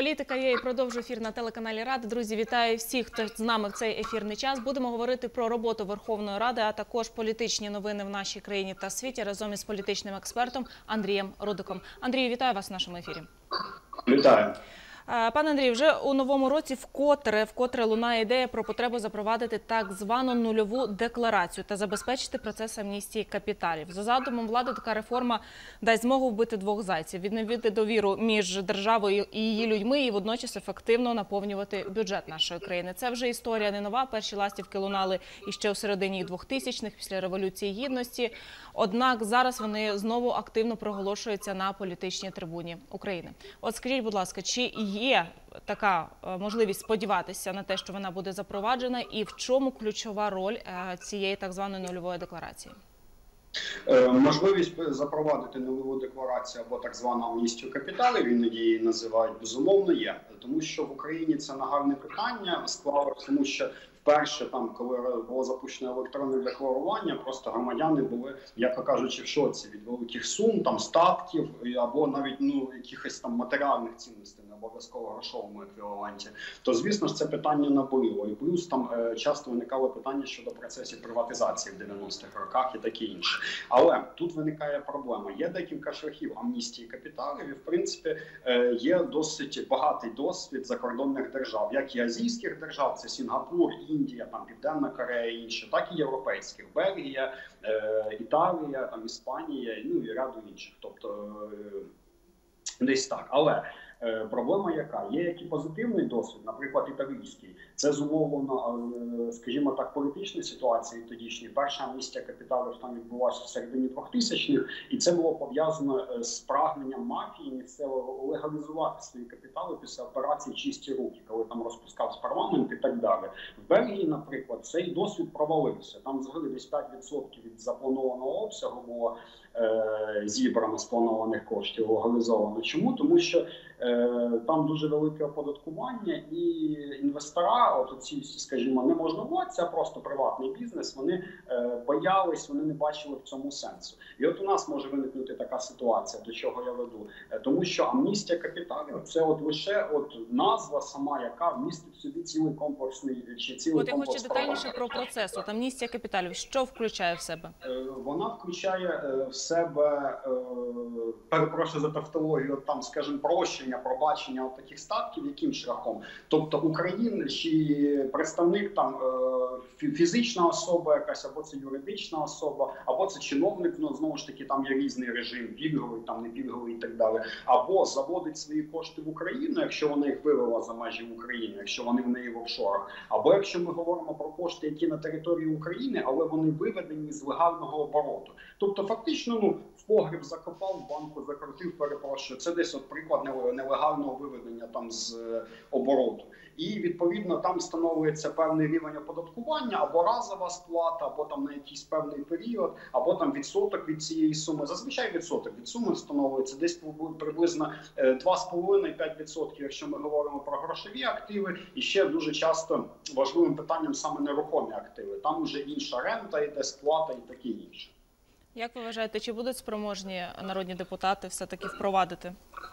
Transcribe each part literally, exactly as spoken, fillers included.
Політика є і продовжу ефір на телеканалі Рада. Друзі, вітаю всіх, хто з нами в цей ефірний час. Будемо говорити про роботу Верховної Ради, а також політичні новини в нашій країні та світі разом із політичним експертом Андрієм Рудиком. Андрію, вітаю вас в нашому ефірі. Вітаю. Пане Андрію, вже у новому році вкотре, вкотре лунає ідея про потребу запровадити так звану нульову декларацію та забезпечити процес амністії капіталів. За задумом влади, така реформа дасть змогу вбити двох зайців – відновити довіру між державою і її людьми і водночас ефективно наповнювати бюджет нашої країни. Це вже історія не нова. Перші ластівки лунали іще у середині двохтисячних, після Революції Гідності. Однак зараз вони знову активно проголошуються на політичній трибуні України. От скажіть, будь ласка, чи є така можливість сподіватися на те, що вона буде запроваджена, і в чому ключова роль цієї так званої нульової декларації? Можливість запровадити нульову декларацію або так звану амністію капіталів, іноді її називають, безумовно є. Тому що в Україні це нагальне питання склалося, тому що вперше, там, коли було запущено електронне декларування, просто громадяни були, як кажучи, в шоці від великих сум, там, статків або навіть ну, якихось там матеріальних цінностей, не обов'язково грошовому еквіваленті. То, звісно ж, це питання наболіло. І плюс там е, часто виникало питання щодо процесів приватизації в дев'яностих роках і таке інше. Але тут виникає проблема. Є декілька шляхів амністії капіталів і, в принципі, е, є досить багатий досвід закордонних держав, як і азійських держав, це Сінгапур, Індія, там, Південна Корея і інші, так і європейських. Бельгія, е, Італія, там, Іспанія, ну і ряду інших. Тобто е, десь так. Але е, проблема яка? Є який позитивний досвід, наприклад, італійський. Це зумовлено, е, скажімо так, політичною ситуацією тодішньої. Перша амністія капіталів там відбулася в середині двохтисячних, і це було пов'язано з прагненням мафії місцевого легалізувати свої капітали після операції «Чисті руки», коли там розпускався парламент і так далі. В Бельгії, наприклад, цей досвід провалився. Там взагалі десь п'ять відсотків від запланованого обсягу було е, зібрано, спланованих коштів, легалізовано. Чому? Тому що е, там дуже велике оподаткування і інвестора, от ці, скажімо, не можновладці, а просто приватний бізнес, вони е, боялись, вони не бачили в цьому сенсу. І от у нас може виникнути така ситуація, до чого я веду. Е, тому що амністія капіталів – це от лише от назва сама, яка містить в собі цілий комплексний чи цілий от комплекс. От я хочу детальніше про процес. От амністія капіталів, що включає в себе? Е, вона включає е, в себе, е, перепрошую за тавтологію, там, скажімо, прощення, пробачення от таких статків, яким шляхом? Тобто Україна чи представник там фізична особа якась, або це юридична особа, або це чиновник, ну знову ж таки там є різний режим, пільговий, там не пільговий і так далі, або заводить свої кошти в Україну, якщо вона їх вивела за межі України, якщо вони в неї в офшорах, або якщо ми говоримо про кошти, які на території України, але вони виведені з легального обороту. Тобто фактично, ну, в погріб закопав, в банку закрутив, перепрошую, це десь от приклад нелегального виведення там з обороту. І, відповідно, там встановлюється певний рівень оподаткування, або разова сплата, або там на якийсь певний період, або там відсоток від цієї суми. Зазвичай відсоток від суми встановлюється десь приблизно два з половиною - п'ять відсотків, якщо ми говоримо про грошові активи. І ще дуже часто важливим питанням саме нерухомі активи. Там вже інша рента йде, сплата і таке інше. Як ви вважаєте, чи будуть спроможні народні депутати все-таки впровадити?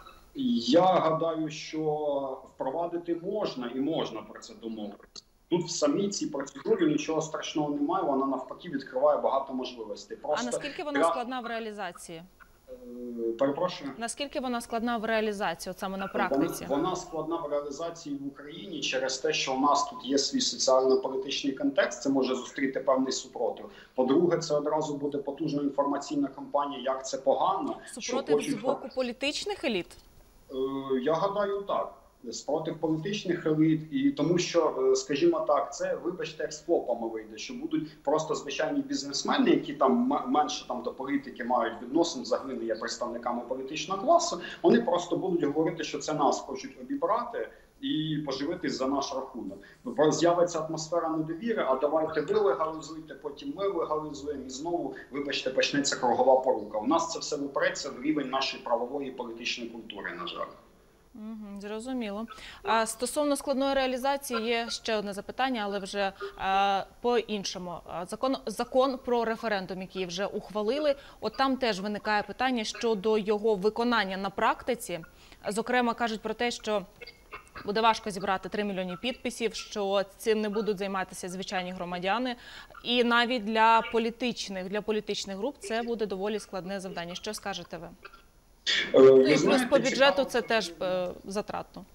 Я гадаю, що впровадити можна і можна про це домовитися. Тут в самій цій процедурі нічого страшного немає, вона навпаки відкриває багато можливостей. Просто а наскільки вона складна в реалізації? Перепрошую? Наскільки вона складна в реалізації, от саме на практиці? Вона, вона складна в реалізації в Україні через те, що у нас тут є свій соціально-політичний контекст, це може зустріти певний супротив. По-друге, це одразу буде потужна інформаційна кампанія, як це погано. Супротив з боку політичних еліт? Я гадаю, так. Спротив політичних еліт, і тому що, скажімо так, це, вибачте, експлопами вийде, що будуть просто звичайні бізнесмени, які там менше там до політики мають відносин, взагалі не є представниками політичного класу, вони просто будуть говорити, що це нас хочуть обібрати і поживитись за наш рахунок. З'явиться атмосфера недовіри, а давайте ви легалізуйте, потім ми легалізуємо, і знову, вибачте, почнеться кругова порука. У нас це все випреться в рівень нашої правової і політичної культури, на жаль. Угу, зрозуміло. А стосовно складної реалізації є ще одне запитання, але вже а, по-іншому. Закон, закон про референдум, який вже ухвалили, от там теж виникає питання щодо його виконання на практиці. Зокрема, кажуть про те, що буде важко зібрати три мільйони підписів, що цим не будуть займатися звичайні громадяни. І навіть для політичних, для політичних груп це буде доволі складне завдання. Що скажете ви? Ви І плюс знаєте, по бюджету цікаво, це теж е, затратно.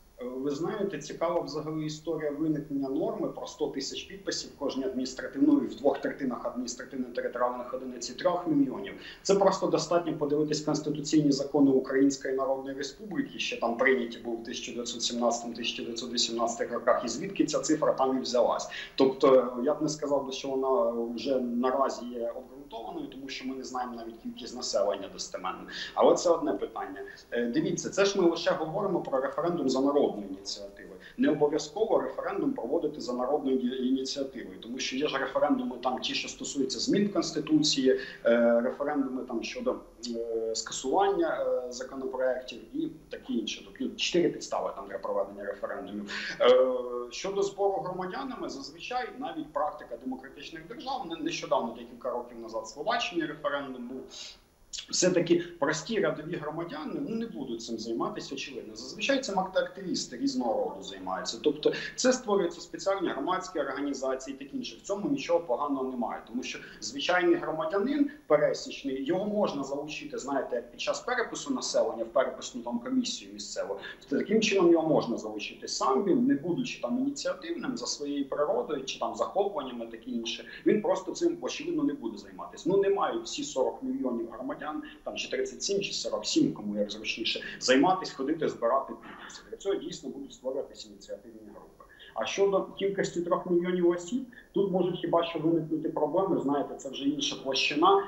Ви знаєте, цікава взагалі історія виникнення норми про сто тисяч підписів кожній адміністративної в двох третинах адміністративно-територіальних одиниць і трьох мільйонів. Це просто достатньо подивитись конституційні закони Української Народної Республіки, що там прийняті були в тисяча дев'ятсот сімнадцятому - тисяча дев'ятсот вісімнадцятому роках, і звідки ця цифра там і взялась. Тобто, я б не сказав, що вона вже наразі є обґрунтованою, тому що ми не знаємо навіть кількість населення достеменно. Але це одне питання. Дивіться, це ж ми лише говоримо про референдум за народ. Ініціативи. Не обов'язково референдум проводити за народною ініціативою, тому що є ж референдуми там ті, що стосуються змін в Конституції, е, референдуми там щодо е, скасування е, законопроєктів і такі інші. Тобто чотири підстави там для проведення референдумів. Е, щодо збору громадянами, зазвичай навіть практика демократичних держав, нещодавно, декілька років назад, в Словаччині референдум був. Все-таки прості рядові громадяни ну, не будуть цим займатися, очевидно. Зазвичай цим активісти різного роду займаються. Тобто це створюються спеціальні громадські організації і таке інше. В цьому нічого поганого немає. Тому що звичайний громадянин пересічний, його можна залучити, знаєте, як під час перепису населення, в переписну там комісію місцеву. Таким чином його можна залучити. Сам він, не будучи там ініціативним за своєю природою чи там захопленнями, таке інше, він просто цим, очевидно, не буде займатися. Ну, не мають всі сорок мільйонів громадян, там чи тридцять сім, чи сорок сім, кому як зручніше, займатися, ходити, збирати підписи. Для цього дійсно будуть створюватися ініціативні групи. А щодо кількості трьох мільйонів осіб, тут можуть хіба що виникнути проблеми, знаєте, це вже інша площина,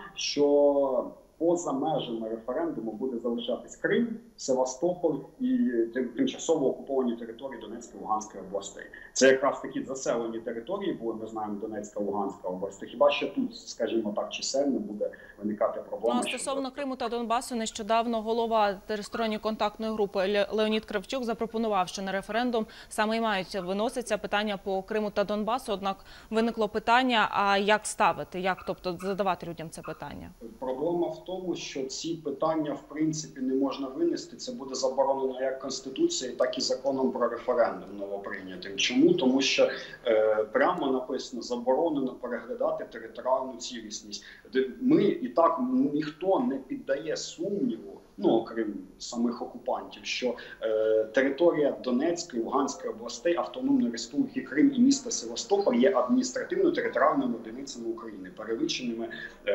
що поза межами референдуму буде залишатись Крим, Севастополь і тимчасово окуповані території Донецької та Луганської областей. Це якраз такі заселені території були, ми знаємо, Донецька, Луганська область. Хіба що тут, скажімо так, чисельно буде виникати проблема. Ну, а стосовно Криму та Донбасу, нещодавно голова тристоронньої контактної групи Леонід Кравчук запропонував, що на референдум саме і мають виноситься питання по Криму та Донбасу. Однак виникло питання, а як ставити, як, тобто, задавати людям це питання? Проблема в тому, що ці питання, в принципі, не можна винести. Це буде заборонено як Конституцією, так і законом про референдум новоприйнятим. Чому? Тому що е, прямо написано, заборонено переглядати територіальну цілісність. Ми і так, ніхто не піддає сумніву, ну, окрім самих окупантів, що е, територія Донецької, Луганської областей, Автономної Республіки Крим і міста Севастополь є адміністративно-територіальними одиницями України, переліченими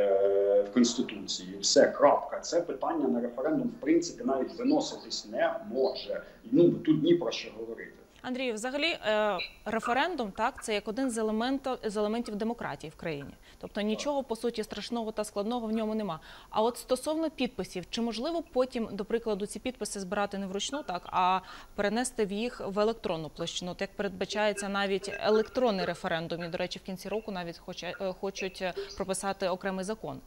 е, в Конституції. Все, крапка. Це питання на референдум, в принципі, навіть виноситись не може. Ну, тут ні про що говорити. Андрію, взагалі референдум, так, це як один з елементів, з елементів демократії в країні. Тобто нічого, по суті, страшного та складного в ньому нема. А от стосовно підписів, чи можливо потім, до прикладу, ці підписи збирати не вручну, так, а перенести в їх в електронну площину, як передбачається навіть електронний референдум, і, до речі, в кінці року навіть хочуть прописати окремий закон?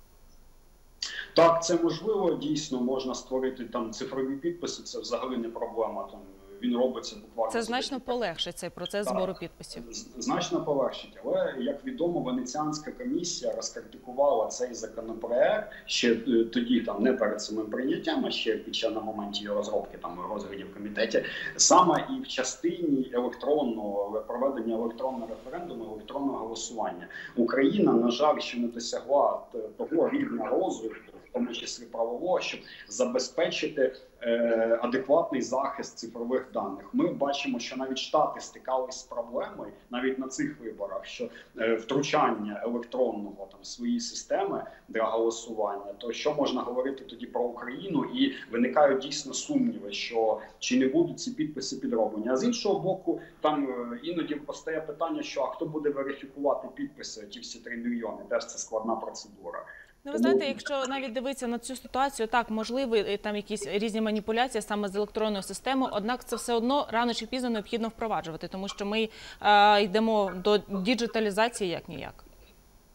Так, це можливо, дійсно, можна створити там цифрові підписи, це взагалі не проблема, там він робиться буквально. Це значно полегшить цей процес так, збору підписів. Значно полегшить, але, як відомо, Венеціанська комісія розкритикувала цей законопроект ще тоді, там, не перед самим прийняттям, а ще під час на моменті його розробки, там, розглядів в комітеті, саме і в частині електронного, проведення електронного референдуму, електронного голосування. Україна, на жаль, ще не досягла того рівня розвитку, в тому числі правового, щоб забезпечити е, адекватний захист цифрових даних. Ми бачимо, що навіть Штати стикались з проблемою, навіть на цих виборах, що е, втручання електронного там свої системи для голосування, то що можна говорити тоді про Україну? І виникають дійсно сумніви, що чи не будуть ці підписи підроблені. А з іншого боку, там е, іноді постає питання, що а хто буде верифікувати підписи, ті всі три мільйони, теж це складна процедура. Ну, ви знаєте, якщо навіть дивитися на цю ситуацію, так, можливі там якісь різні маніпуляції саме з електронною системою, однак це все одно рано чи пізно необхідно впроваджувати, тому що ми е, йдемо до діджиталізації як-ніяк.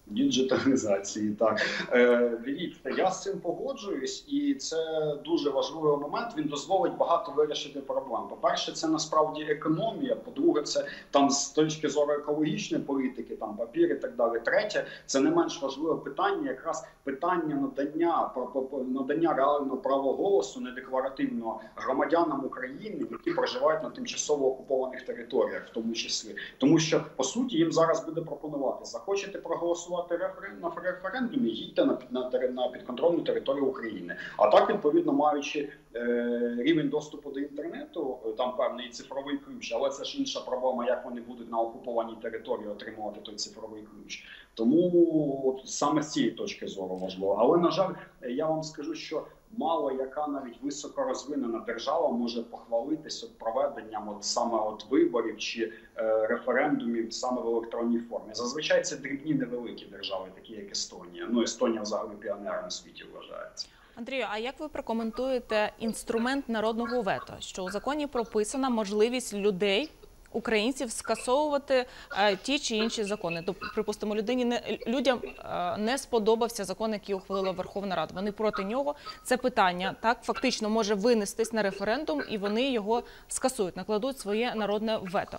Діджиталізації, так. Е, дивіться, я з цим погоджуюсь, і це дуже важливий момент, він дозволить багато вирішити проблем. По-перше, це насправді економія, по-друге, це там з точки зору екологічної політики, там папір і так далі. Третє, це не менш важливе питання, якраз питання надання, надання реального права голосу, недекларативного, громадянам України, які проживають на тимчасово окупованих територіях, в тому числі. Тому що, по суті, їм зараз буде пропонувати, захочете проголосувати на референдумі, їдьте на, на, на підконтрольну територію України. А так, відповідно, маючи е, рівень доступу до інтернету, там певний цифровий ключ, але це ж інша проблема, як вони будуть на окупованій території отримувати той цифровий ключ. Тому от, саме з цієї точки зору важливо. Але, на жаль, я вам скажу, що мало яка навіть високорозвинена держава може похвалитися проведенням от саме от виборів чи е, референдумів саме в електронній формі. Зазвичай це дрібні невеликі держави, такі як Естонія. Ну, Естонія взагалі піонером у світі вважається. Андрію, а як ви прокоментуєте інструмент народного вето, що у законі прописана можливість людей, українців, скасовувати е, ті чи інші закони? Тобто, припустимо, людині не, людям е, не сподобався закон, який ухвалила Верховна Рада. Вони проти нього. Це питання так фактично може винестись на референдум, і вони його скасують, накладуть своє народне вето.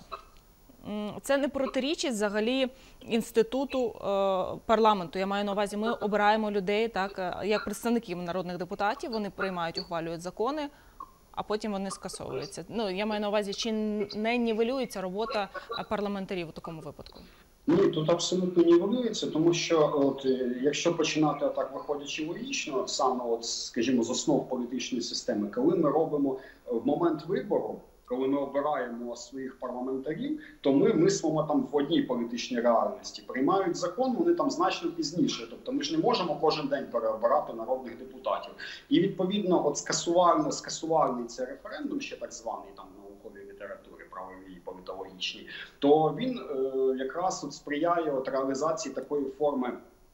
Це не протирічить взагалі інституту е, парламенту. Я маю на увазі, ми обираємо людей так, як представників народних депутатів, вони приймають, ухвалюють закони, а потім вони скасовуються. Ну, я маю на увазі, чи не нівелюється робота парламентарів у такому випадку? Ні, тут абсолютно нівелюється, тому що от якщо починати так, виходячи логічно, саме от, скажімо, з основ політичної системи, коли ми робимо в момент вибору, коли ми обираємо своїх парламентарів, то ми мислимо там в одній політичній реальності. Приймають закон, вони там значно пізніше. Тобто ми ж не можемо кожен день переобирати народних депутатів. І відповідно, от скасувальний, скасувальний цей референдум, ще так званий там в науковій літературі, правовій, політологічній, то він е, якраз от сприяє от реалізації такої форми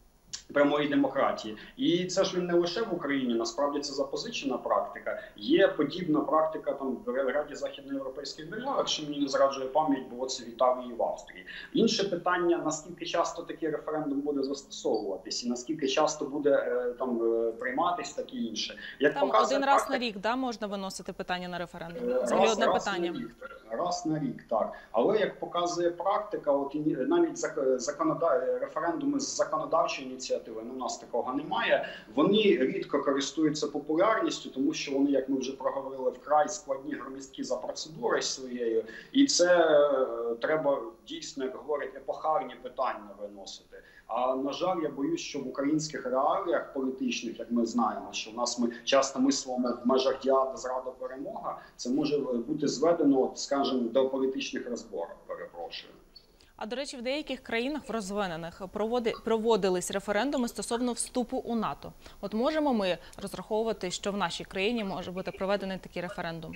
прямої демократії. І це ж він не лише в Україні, насправді це запозичена практика. Є подібна практика там в ряді західноєвропейських держав, якщо мені не зраджує пам'ять, було це в Італії і в Австрії. Інше питання, наскільки часто такий референдум буде застосовуватись, і наскільки часто буде е, там е, прийматись, таке інше. Як там показує один раз практика, на рік, да, можна виносити питання на референдум? Раз, Це одне раз питання. На рік, раз на рік, так. Але як показує практика, от навіть законода... референдуми з законодавчої ініціативи, ну, у нас такого немає, вони рідко користуються популярністю, тому що вони, як ми вже проговорили, вкрай складні, громіздкі за процедурою своєю, і це е, треба дійсно, як говорять, епохальні питання виносити. А, на жаль, я боюсь, що в українських реаліях політичних, як ми знаємо, що в нас ми часто мислимо в межах діада, зрада, перемога, це може бути зведено, скажімо, до політичних розборок, перепрошую. А, до речі, в деяких країнах, в розвинених, проводились референдуми стосовно вступу у НАТО. От можемо ми розраховувати, що в нашій країні може бути проведений такий референдум?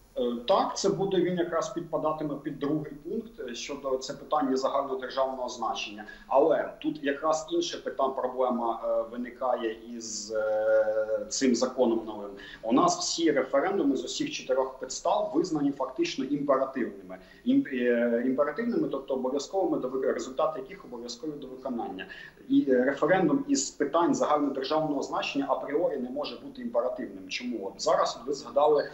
Так, це буде, він якраз підпадатиме під другий пункт щодо це питання загальнодержавного значення. Але тут якраз інша питання, проблема е, виникає із е, цим законом новим. У нас всі референдуми з усіх чотирьох підстав визнані фактично імперативними. Ім, е, імперативними, тобто обов'язковими, до результати яких обов'язкові до виконання. І е, референдум із питань загальнодержавного значення апріорі не може бути імперативним. Чому? От зараз ви згадали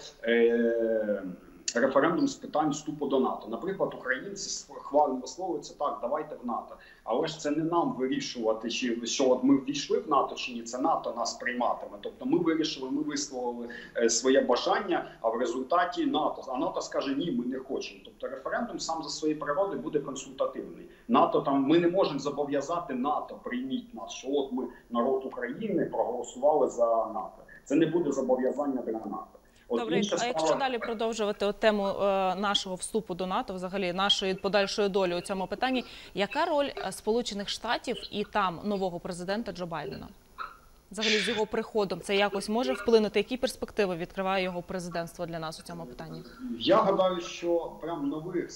е, референдум з питань вступу до НАТО. Наприклад, українці хвально висловлюються так, давайте в НАТО. Але ж це не нам вирішувати, чи що от ми ввійшли в НАТО чи ні, це НАТО нас прийматиме. Тобто ми вирішили, ми висловили е, своє бажання, а в результаті НАТО. А НАТО скаже, ні, ми не хочемо. Тобто референдум сам за своєї природи буде консультативний. НАТО там, ми не можемо зобов'язати НАТО, прийміть нас, що от ми, народ України, проголосували за НАТО. Це не буде зобов'язання для НАТО. От добре, справа... а якщо далі продовжувати от тему е, нашого вступу до НАТО, взагалі нашої подальшої долі у цьому питанні, яка роль Сполучених Штатів і там нового президента Джо Байдена? Взагалі з його приходом це якось може вплинути? Які перспективи відкриває його президентство для нас у цьому питанні? Я гадаю, що прям нових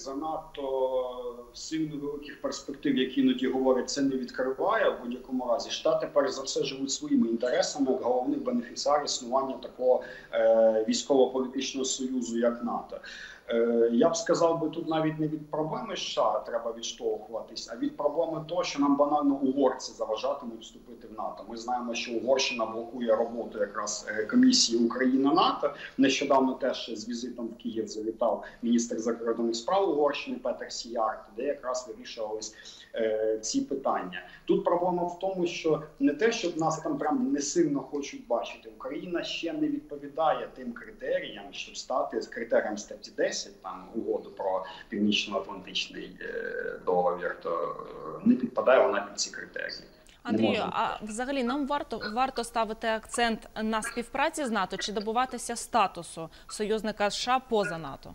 занадто сильно великих перспектив, які іноді говорять, це не відкриває в будь-якому разі. Штати перш за все живуть своїми інтересами, як головний бенефіціар існування такого е, військово-політичного союзу, як НАТО. Я б сказав би, тут навіть не від проблеми США треба відштовхуватись, а від проблеми того, що нам банально угорці заважатимуть вступити в НАТО. Ми знаємо, що Угорщина блокує роботу якраз комісії Україна-НАТО. Нещодавно теж з візитом в Київ завітав міністр закордонних справ Угорщини Петер Сіярто, де якраз вирішувались е, ці питання. Тут проблема в тому, що не те, щоб нас там прям не сильно хочуть бачити. Україна ще не відповідає тим критеріям, щоб стати з критеріям статті десять, там угоду про Північно-Атлантичний е, договір, то е, не підпадає вона під ці критерії. Андрію, а взагалі нам варто, варто ставити акцент на співпраці з НАТО чи добуватися статусу союзника США поза НАТО?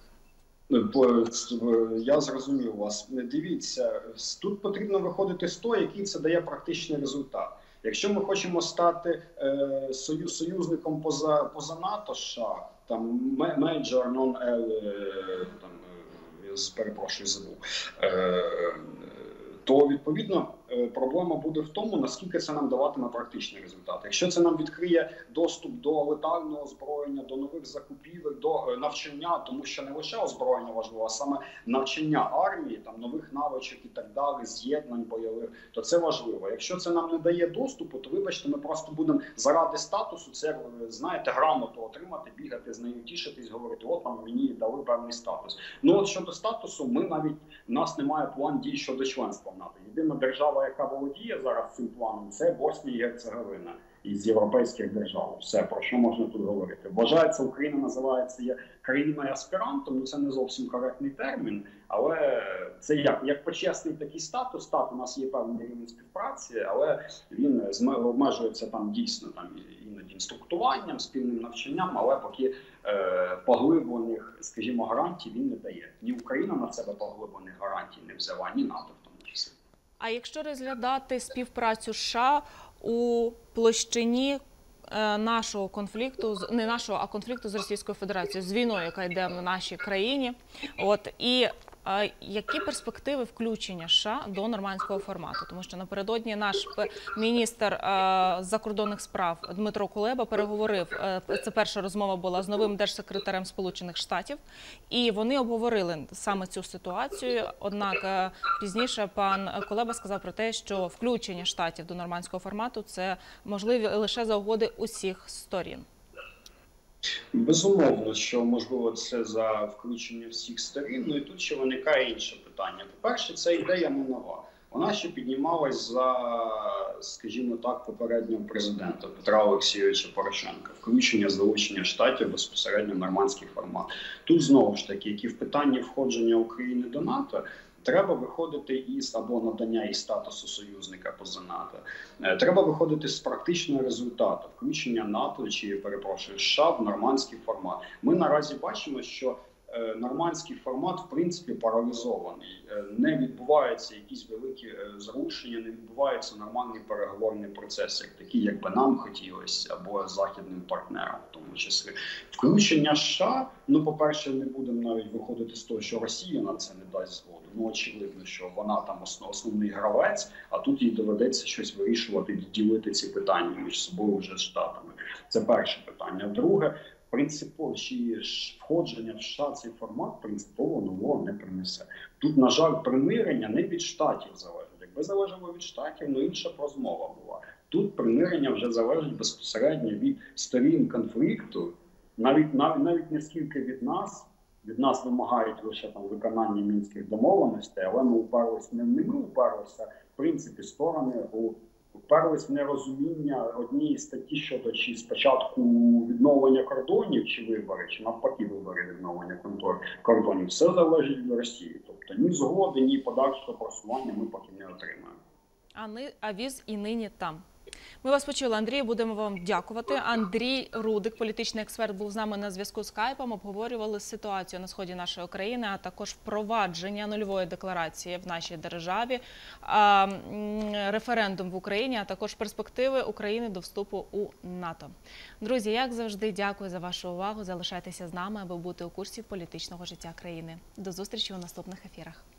Я зрозумів вас. Дивіться, тут потрібно виходити з того, який це дає практичний результат. Якщо ми хочемо стати е, союз, союзником поза, поза НАТО США, там major non-L, там, перепрошую, забув, е, то відповідно проблема буде в тому, наскільки це нам даватиме практичний результат. Якщо це нам відкриє доступ до летального озброєння, до нових закупівель, до навчання, тому що не лише озброєння важливо, а саме навчання армії, там нових навичок і так далі, з'єднань бойових, то це важливо. Якщо це нам не дає доступу, то вибачте, ми просто будемо заради статусу, це, знаєте, грамоту отримати, бігати з нею, тішитись, говорити, от нам мені дали певний статус. Ну от щодо статусу, ми навіть, у нас немає план дій щодо членства в НАТО. Єдина держава, яка володіє зараз цим планом, це Боснія і Герцеговина із європейських держав. Все, про що можна тут говорити. Вважається, Україна називається є країною аспірантом, ну це не зовсім коректний термін, але це як, як почесний такий статус, так, у нас є певний рівень співпраці, але він обмежується там дійсно там іноді інструктуванням, спільним навчанням, але поки е, поглиблених, скажімо, гарантій він не дає. Ні Україна на себе поглиблених гарантій не взяла, ні НАТО в тому числі. А якщо розглядати співпрацю США у площині нашого конфлікту, не нашого, а конфлікту з Російською Федерацією, з війною, яка йде в нашій країні, от, і а, які перспективи включення США до нормандського формату? Тому що напередодні наш міністр а, закордонних справ Дмитро Кулеба переговорив, а, це перша розмова була з новим держсекретарем Сполучених Штатів, і вони обговорили саме цю ситуацію, однак а, пізніше пан Кулеба сказав про те, що включення Штатів до нормандського формату – це можливо лише за угоди усіх сторін. Безумовно, що можливо це за включення всіх сторін. Ну і тут ще виникає інше питання. По-перше, ця ідея не нова. Вона ще піднімалась за, скажімо так, попереднього президента Петра Олексійовича Порошенка. Включення, залучення Штатів безпосередньо в нормандський формат. Тут знову ж таки, як і в питанні входження України до НАТО, треба виходити із або надання і статусу союзника поза НАТО. Треба виходити з практичного результату включення НАТО чи, перепрошую, США в нормандський формат. Ми наразі бачимо, що нормандський формат, в принципі, паралізований. Не відбуваються якісь великі зрушення, не відбувається нормальний переговорний процес, як такий, як би нам хотілося, або західним партнерам в тому числі. Включення США, ну, по-перше, не будемо навіть виходити з того, що Росія на це не дасть згоду. Ну, очевидно, що вона там основний гравець, а тут їй доведеться щось вирішувати, ділити ці питання між собою вже з Штатами. Це перше питання. Друге, принципово, чи входження в США цей формат принципово нового не принесе. Тут, на жаль, примирення не від Штатів залежить. Якби залежало від Штатів, ну інша розмова була. Тут примирення вже залежить безпосередньо від сторін конфлікту, навіть, навіть, навіть не скільки від нас. Від нас вимагають лише там виконання мінських домовленостей, але ми уперлися, не ми уперлися, в принципі, сторони вперлись в нерозуміння однієї статті щодо чи спочатку відновлення кордонів, чи вибори, чи навпаки вибори відновлення кордонів. Все залежить від Росії. Тобто ні згоди, ні подальшого просування ми поки не отримаємо. А, ни, а віз і нині там. Ми вас почули, Андрій, будемо вам дякувати. Андрій Рудик, політичний експерт, був з нами на зв'язку з скайпом. Обговорювали ситуацію на сході нашої країни, а також впровадження нульової декларації в нашій державі, референдум в Україні, а також перспективи України до вступу у НАТО. Друзі, як завжди, дякую за вашу увагу. Залишайтеся з нами, аби бути у курсі політичного життя країни. До зустрічі у наступних ефірах.